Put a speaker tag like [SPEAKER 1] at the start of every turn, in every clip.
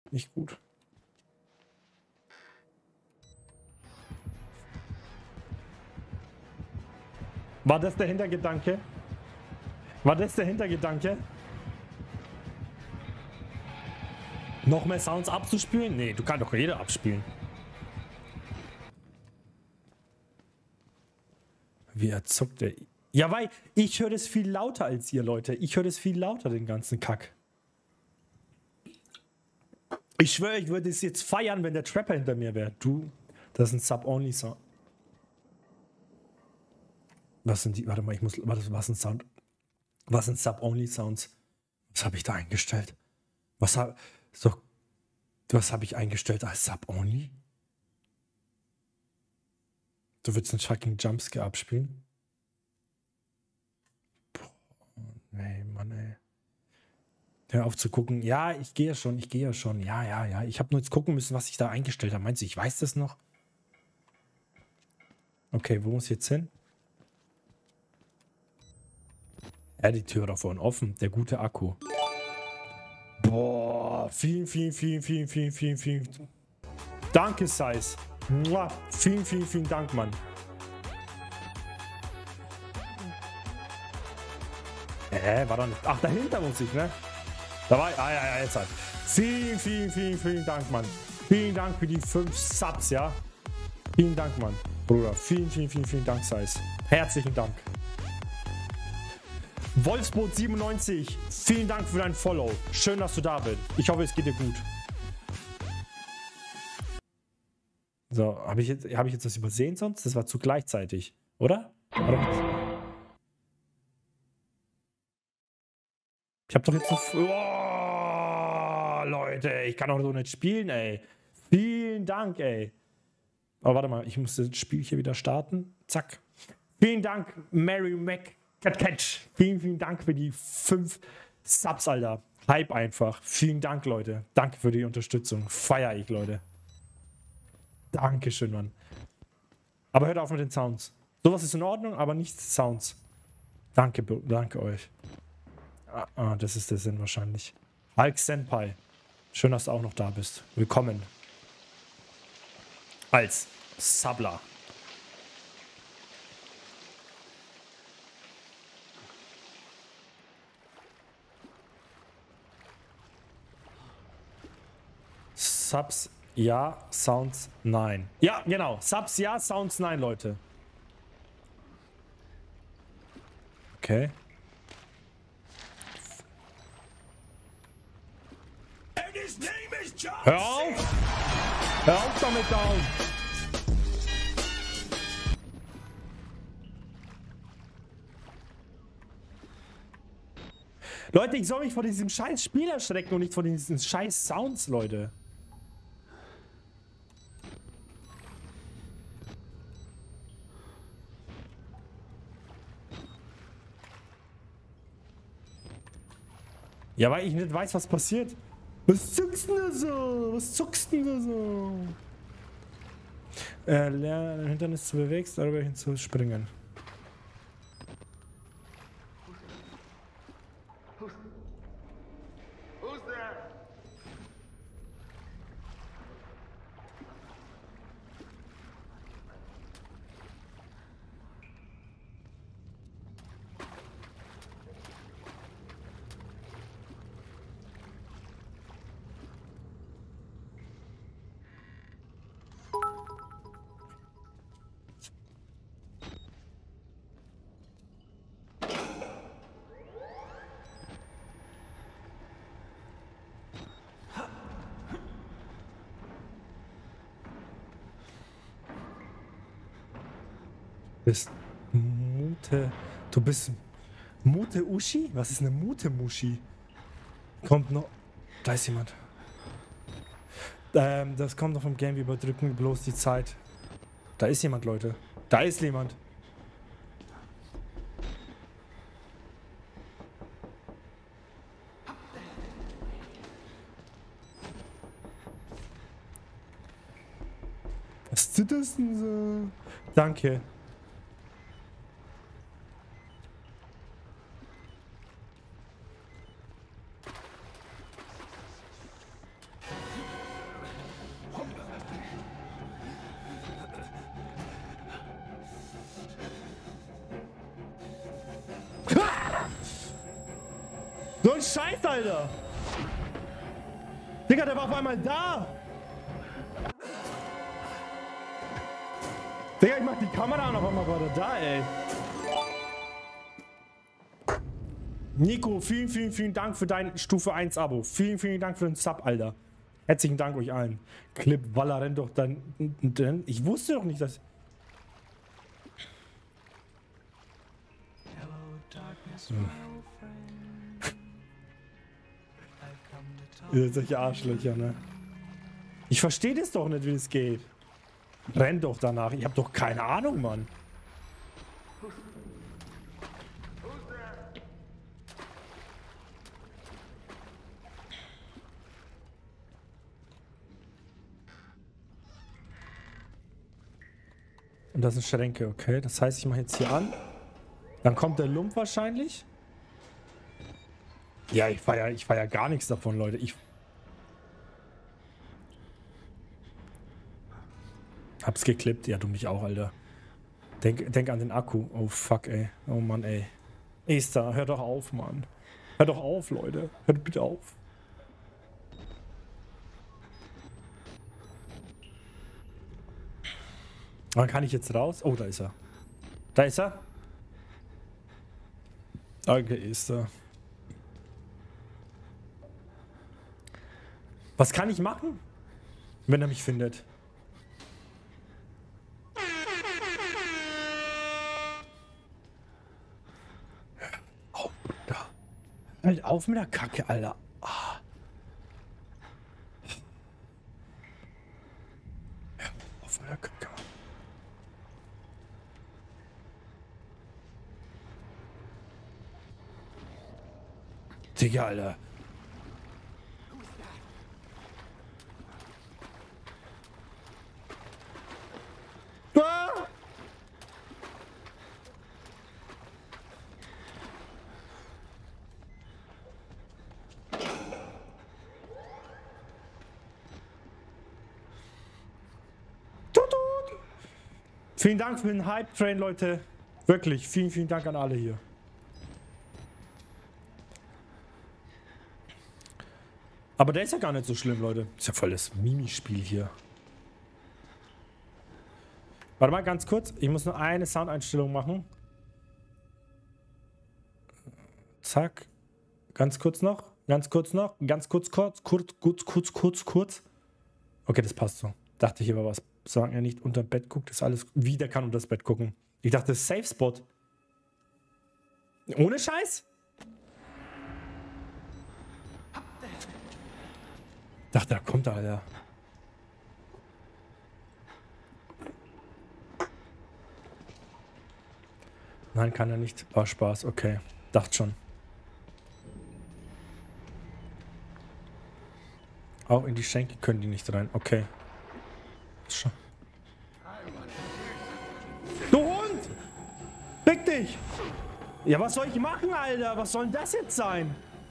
[SPEAKER 1] Nicht gut. War das der Hintergedanke? War das der Hintergedanke? Noch mehr Sounds abzuspielen? Nee, du kannst doch jeder abspielen. Wie erzuckt er. Ja, weil ich höre das viel lauter als ihr, Leute. Ich höre das viel lauter, den ganzen Kack. Ich schwöre, ich würde es jetzt feiern, wenn der Trapper hinter mir wäre. Du, das ist ein Sub-Only-Sound. Was sind die? Warte mal, ich muss. Warte, was ist ein Sound? Was sind Sub-Only-Sounds? Was habe ich da eingestellt? Was habe ich eingestellt als Sub-Only? Du willst einen fucking Jumpscare abspielen? Boah, nee, Mann, ey. Hör auf zu gucken. Ja, ich gehe ja schon. Ja. Ich habe nur jetzt gucken müssen, was ich da eingestellt habe. Meinst du, ich weiß das noch? Okay, wo muss ich jetzt hin? Ja, die Tür da vorne offen. Der gute Akku. Boah, vielen. Danke, Size. Vielen Dank, Mann. War da nicht. Ach, dahinter muss ich, ne? Da war ich. Ja, jetzt halt. Vielen Dank, Mann. Vielen Dank für die 5 Subs, ja? Vielen Dank, Mann. Bruder, vielen Dank, Size. Herzlichen Dank. Wolfsboot97, vielen Dank für dein Follow. Schön, dass du da bist. Ich hoffe, es geht dir gut. So, habe ich jetzt das übersehen sonst? Das war zu gleichzeitig, oder? Ich habe doch jetzt so... Oh, Leute, ich kann doch so nicht spielen, ey. Vielen Dank, ey. Aber warte mal, ich muss das Spiel hier wieder starten. Zack. Vielen Dank, Mary McCatch. Vielen Dank für die 5 Subs, Alter. Hype einfach. Vielen Dank, Leute. Danke für die Unterstützung. Feier ich, Leute. Dankeschön, Mann. Aber hört auf mit den Sounds. Sowas ist in Ordnung, aber nicht Sounds. Danke euch. Das ist der Sinn wahrscheinlich. Hulk Senpai. Schön, dass du auch noch da bist. Willkommen. Als Sabla. Subs ja, Sounds nein. Ja, genau. Subs ja, Sounds nein, Leute. Okay. Hör auf! Hör auf damit, down! Leute, ich soll mich vor diesem scheiß Spiel erschrecken und nicht vor diesen scheiß Sounds, Leute. Ja, weil ich nicht weiß, was passiert. Was zuckst denn da so? Was zuckst denn da so? Lerne ein Hindernis zu bewegen, darüber hinzuspringen. Du bist Mute Ushi? Was ist eine Mute Mushi? Kommt noch. Da ist jemand. Das kommt noch vom Game, wir überdrücken bloß die Zeit. Da ist jemand, Leute. Da ist jemand. Was ist das denn so? Danke. ein Scheiß, Alter! Digga, der war auf einmal da! Digga, ich mach die Kamera an, auf einmal war der da, ey. Nico, vielen Dank für dein Stufe 1 Abo. Vielen Dank für den Sub, Alter. Herzlichen Dank euch allen. Clip, Walla, renn doch dann. Ich wusste doch nicht, dass... Ihr seid solche Arschlöcher, ne? Ich verstehe das doch nicht, wie es geht. Renn doch danach. Ich hab doch keine Ahnung, Mann. Und das sind Schränke, okay. Das heißt, ich mache jetzt hier an. Dann kommt der Lump wahrscheinlich. Ja, ich feier gar nichts davon, Leute. Ich hab's geklippt. Ja, du mich auch, Alter. Denk an den Akku. Oh, fuck, ey. Oh, Mann, ey. Esther, hör doch auf, Mann. Hör doch auf, Leute. Hört bitte auf. Wann kann ich jetzt raus? Oh, da ist er. Da ist er. Danke, Esther. Was kann ich machen, wenn er mich findet? Oh, da. Halt auf mit der Kacke, Alter. Ah. Hör auf mit der Kacke. Digga, Alter. Ah! Vielen Dank für den Hype-Train, Leute. Wirklich, vielen Dank an alle hier. Aber der ist ja gar nicht so schlimm, Leute. Ist ja voll das Mimispiel hier. Warte mal ganz kurz. Ich muss nur eine Soundeinstellung machen. Zack. Ganz kurz noch. Ganz kurz noch. Ganz kurz. Okay, das passt so. Dachte ich, aber was. Sagen er nicht unter Bett guckt, ist alles. Wie, der kann unter das Bett gucken. Ich dachte, das ist Safe Spot. Ohne Scheiß? Dachte, da kommt er, Alter. Nein, kann er nicht. War Spaß, okay. Dachte schon. Auch in die Schenke können die nicht rein. Okay. Schon. Du Hund! Fick dich! Ja, was soll ich machen, Alter? Was soll denn das jetzt sein?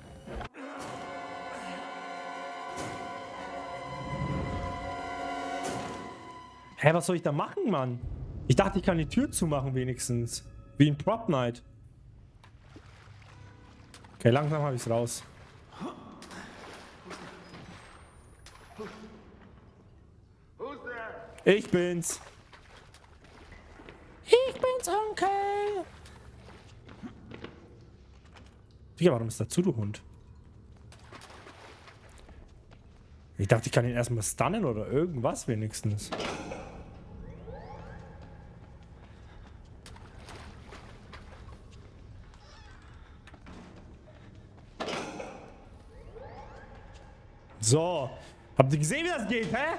[SPEAKER 1] Hä, was soll ich da machen, Mann? Ich dachte, ich kann die Tür zumachen wenigstens. Wie in Prop Night. Okay, langsam habe ich es raus. Ich bin's. Ich bin's, Onkel. Digga, warum ist da zu, du Hund? Ich dachte, ich kann ihn erstmal stunnen oder irgendwas wenigstens. So. Habt ihr gesehen, wie das geht, hä?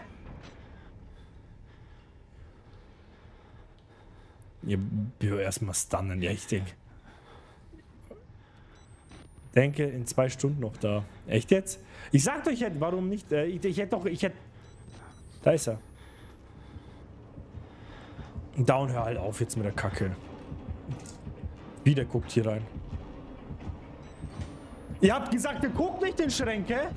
[SPEAKER 1] Ihr erstmal stunnen, ja, ich denke in 2 Stunden noch da. Echt jetzt? Ich sag doch, warum nicht? Ich hätte. Da ist er. Down, hör halt auf jetzt mit der Kacke. Wieder guckt hier rein. Ihr habt gesagt, ihr guckt nicht in Schränke?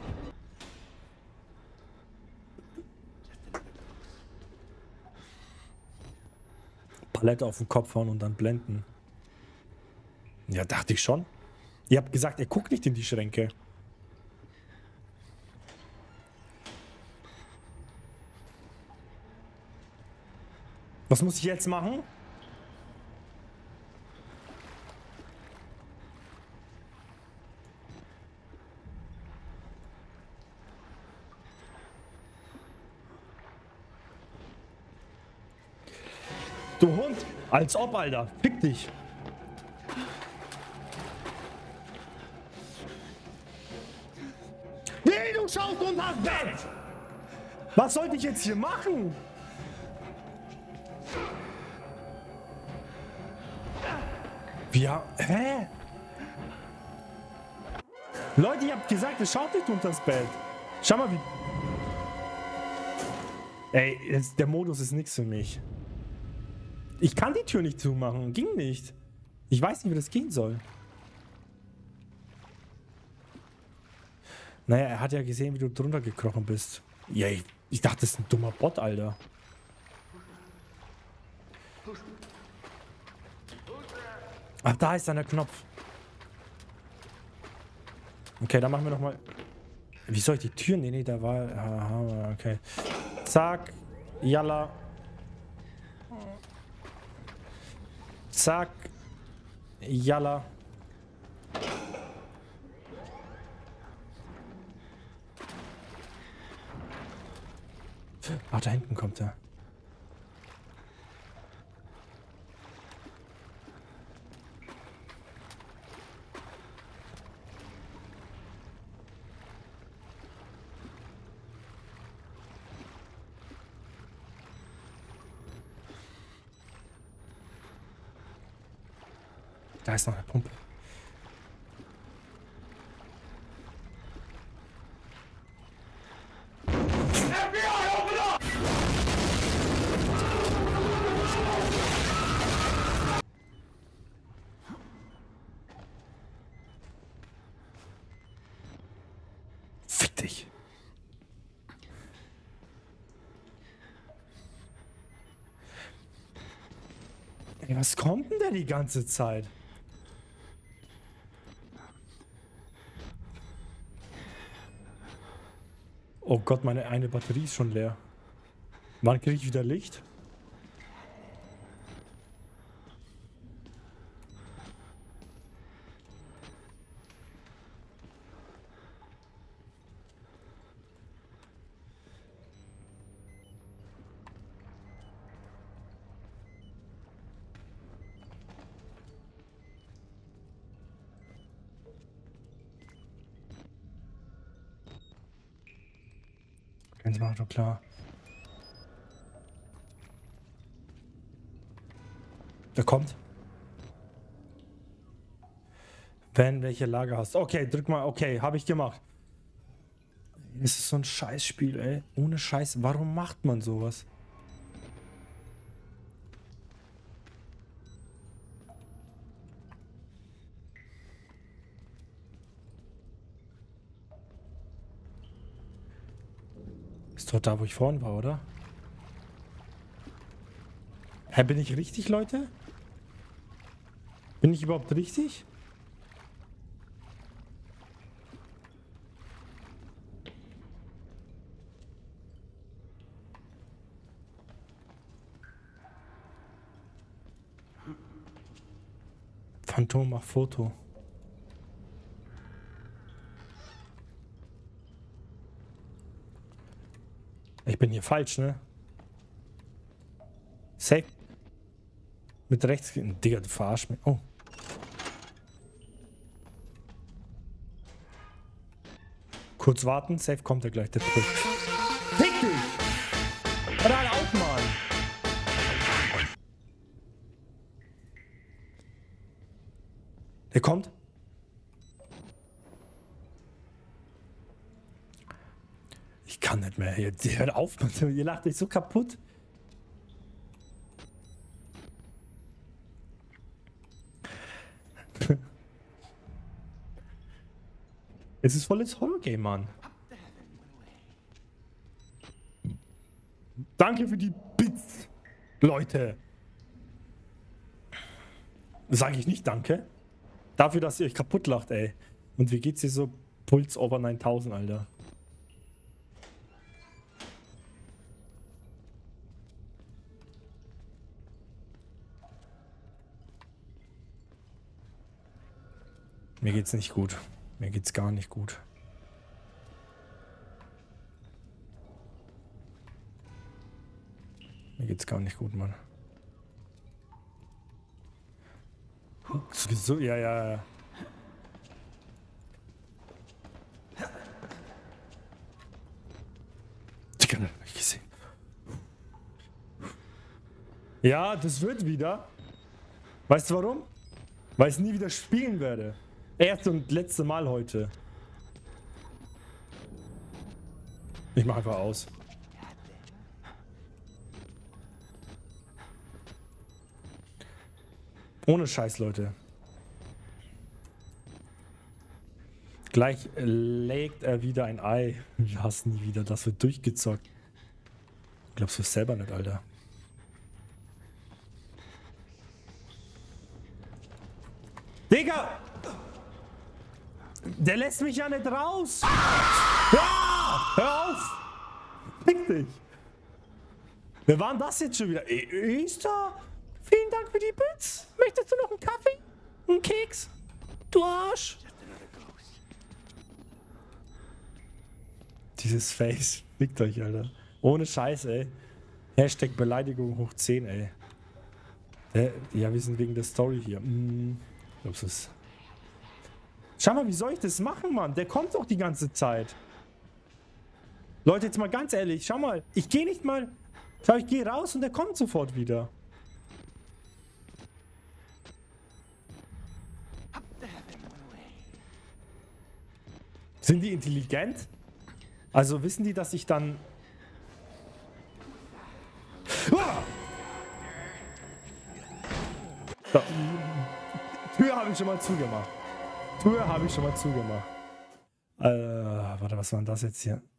[SPEAKER 1] Palette auf den Kopf hauen und dann blenden. Ja, dachte ich schon. Ihr habt gesagt, er guckt nicht in die Schränke. Was muss ich jetzt machen? Du Hund! Als ob, Alter! Fick dich! Nee, du schaust unter das Bett! Was sollte ich jetzt hier machen? Ja, hä? Leute, ihr habt gesagt, es schaut nicht unter das Bett. Schau mal, wie... Ey, der Modus ist nichts für mich. Ich kann die Tür nicht zumachen. Ging nicht. Ich weiß nicht, wie das gehen soll. Naja, er hat ja gesehen, wie du drunter gekrochen bist. Ja, ich dachte, das ist ein dummer Bot, Alter. Ach, da ist dann der Knopf. Okay, dann machen wir nochmal... Wie soll ich die Tür... Nee, da war... Aha, okay. Zack. Jalla. Zack. Jalla. Ach, da hinten kommt er. Da ist noch eine Pumpe. Fick dich. Ey, was kommt denn da die ganze Zeit? Oh Gott, meine eine Batterie ist schon leer. Wann kriege ich wieder Licht? Ganz mal doch klar. Der kommt. Wenn welche Lage hast. Okay, drück mal. Okay, habe ich gemacht. Es ist so ein Scheißspiel, ey. Ohne Scheiß. Warum macht man sowas? Ist doch da, wo ich vorhin war, oder? Hä, bin ich richtig, Leute? Bin ich überhaupt richtig? Phantom, mach Foto. Ich bin hier falsch, ne? Safe. Mit rechts. Digga, du verarsch mich. Oh. Kurz warten. Safe kommt er gleich. Der Trick. Fick dich! Hör alle auf, Mann! Der kommt. Ich kann nicht mehr. Hört auf, Mann. Ihr lacht euch so kaputt. Es ist volles Horror-Game, Mann. Danke für die Bits, Leute. Sage ich nicht danke. Dafür, dass ihr euch kaputt lacht, ey. Und wie geht's dir so? Puls over 9000, Alter. Mir geht's nicht gut. Mir geht's gar nicht gut. Mir geht's gar nicht gut, Mann. So, ja, ja, ja. Digga, hab ich gesehen. Ja, das wird wieder. Weißt du warum? Weil ich es nie wieder spielen werde. Erste und letzte Mal heute. Ich mach einfach aus. Ohne Scheiß, Leute. Gleich legt er wieder ein Ei. Wir hassen nie wieder. Das wird durchgezockt. Glaubst du es selber nicht, Alter? Digga! Der lässt mich ja nicht raus! Ja! Hör auf! Fick dich! Wer war denn das jetzt schon wieder? Easter? Vielen Dank für die Bits. Möchtest du noch einen Kaffee? Einen Keks? Du Arsch! Dieses Face. Fickt euch, Alter. Ohne Scheiß, ey. Hashtag Beleidigung hoch 10, ey. Ja, wir sind wegen der Story hier. Glaubst du es? Schau mal, wie soll ich das machen, Mann? Der kommt doch die ganze Zeit. Leute, jetzt mal ganz ehrlich. Schau mal, ich gehe nicht mal... Schau, ich gehe raus und der kommt sofort wieder. Sind die intelligent? Also wissen die, dass ich dann... Ah! So. Tür habe ich schon mal zugemacht. Tür habe ich schon mal zugemacht. Warte, was war denn das jetzt hier?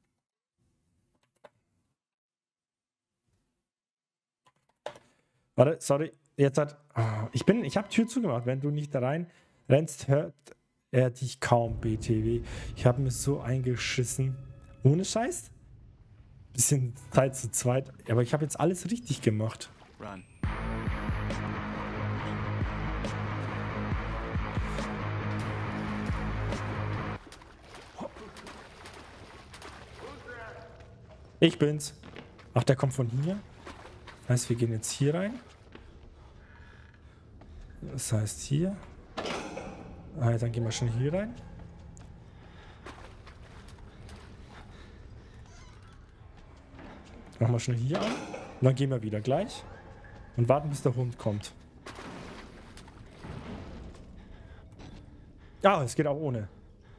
[SPEAKER 1] Warte, sorry. Jetzt hat... Ich habe Tür zugemacht. Wenn du nicht da rein rennst, hört er dich kaum, BTW. Ich habe mir so eingeschissen. Ohne Scheiß? Bisschen Zeit zu zweit. Aber ich habe jetzt alles richtig gemacht. Run. Ich bin's. Ach, der kommt von hier. Das heißt, wir gehen jetzt hier rein. Das heißt hier. Dann gehen wir schon hier rein. Machen wir schnell hier an. Und dann gehen wir wieder gleich. Und warten, bis der Hund kommt. Ah, es geht auch ohne.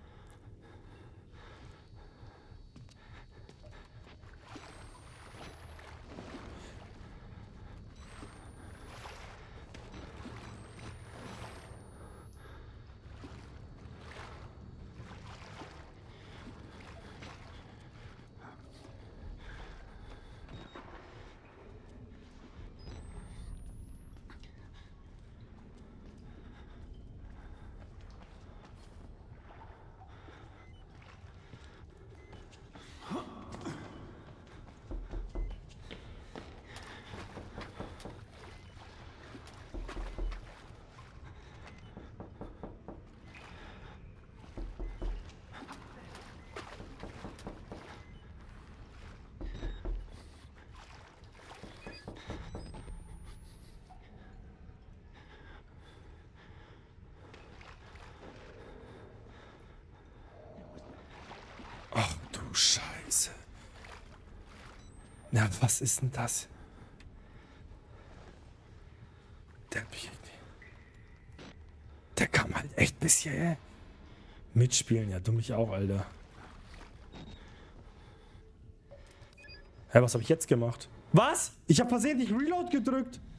[SPEAKER 1] Ach du Scheiße. Na, was ist denn das? Der kam halt echt bis hierher. Mitspielen, ja, dumm ich auch, Alter. Hä, was habe ich jetzt gemacht? Was? Ich habe versehentlich Reload gedrückt.